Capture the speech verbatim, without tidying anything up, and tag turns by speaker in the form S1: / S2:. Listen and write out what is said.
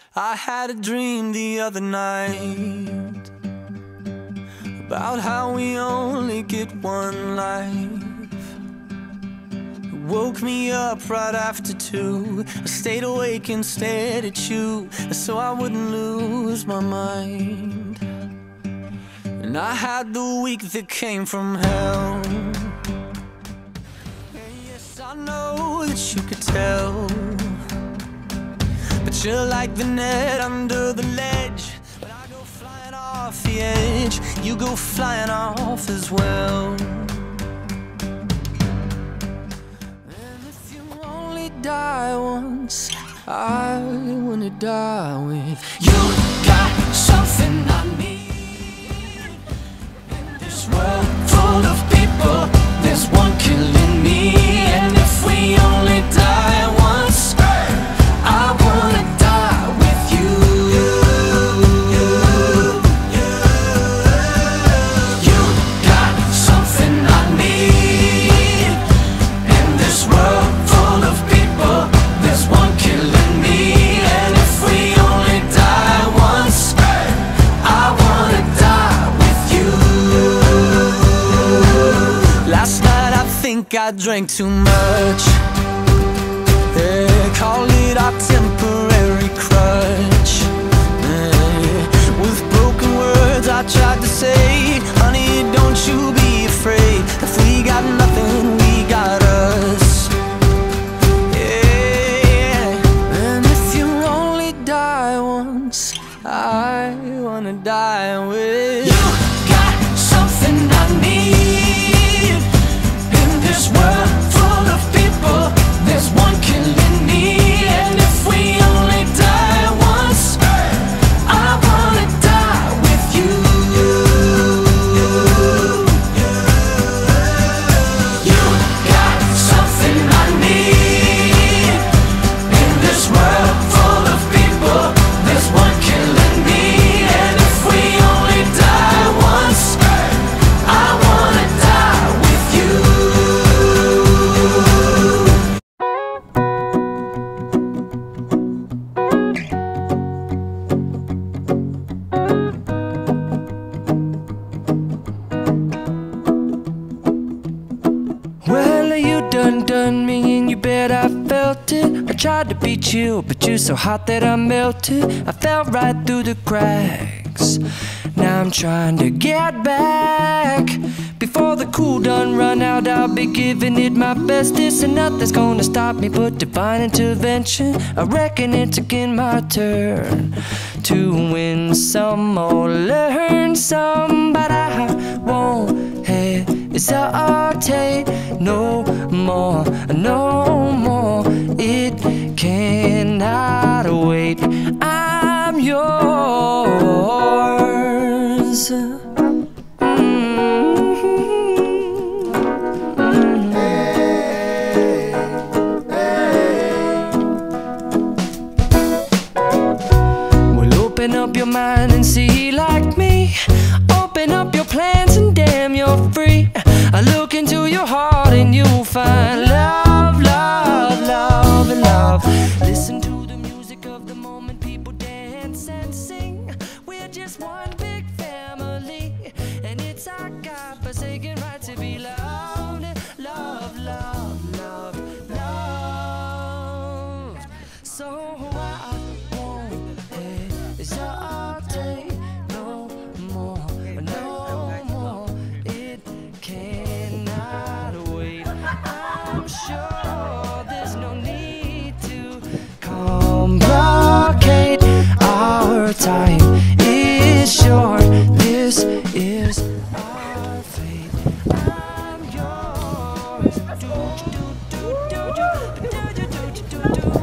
S1: I had a dream the other night about how we only get one life. It woke me up right after two. I stayed awake and stared at you so I wouldn't lose my mind. And I had the week that came from hell. And yes, I know that you could tell, but you're like the net under the ledge. But I go flying off the edge, you go flying off as well. And if you only die once, I wanna die with you. Got something I need in this world full of people. There's one killing me, and if we only die once, I wanna die with you. You got something I need in this world full of people. There's one killing me, and if we only die once, I wanna die with you. Last night I think I drank too much. Yeah, call it our temporary crutch. Yeah, with broken words I tried to say, honey, don't you be afraid. If we got nothing, we got us. Yeah, and if you only die once, I wanna die with you. Got something I need in this world full of people. There's one killing me, and if we only die once, I wanna die with you. You got something I need in this world full of people. There's one killing me, and if we only die once, I wanna die with you.
S2: Well, you done done me, and you bet I felt it. I tried to beat you, but you're so hot that I melted. I fell right through the cracks. Now I'm trying to get back. Before the cool done run out, I'll be giving it my best. This and nothing's gonna stop me but divine intervention. I reckon it's again my turn to win some or learn some, but I won't hesitate no more, no more. It cannot wait. I'm yours. Well, open up your mind and see like me. Open up your plans and damn, you're free. I look into your heart and you'll find love, love, love, and love. Listen to the music of the moment, people dance and sing. We're just one big family, and it's our God-forsaken right to be loved, love, love, love, love. So I won't hesitate no more, no more. It cannot wait. I'm sure there's no need to complicate. Our time is short. This is our fate. I'm yours. Do, do, do, do, do, do, do, do, do, do.